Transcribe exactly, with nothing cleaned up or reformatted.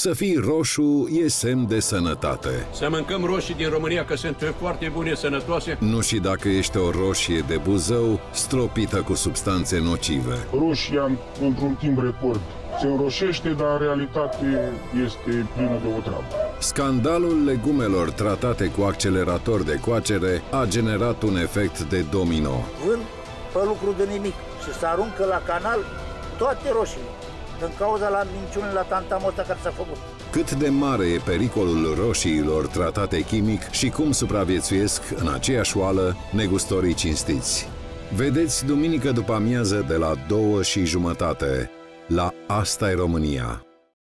Să fii roșu e semn de sănătate. Să mâncăm roșii din România, că sunt foarte bune, sănătoase. Nu și dacă ești o roșie de Buzău, stropită cu substanțe nocive. Roșia, într-un timp record, se înroșește, dar în realitate este plină de otravă. Scandalul legumelor tratate cu accelerator de coacere a generat un efect de domino. Vând pe lucru de nimic și se aruncă la canal toate roșiile, din cauza la minciunile, la tantamul ăsta care s-a făcut. Cât de mare e pericolul roșiilor tratate chimic și cum supraviețuiesc în aceeași oală negustorii cinstiți. Vedeți duminică după amiază de la două și jumătate la Asta e România.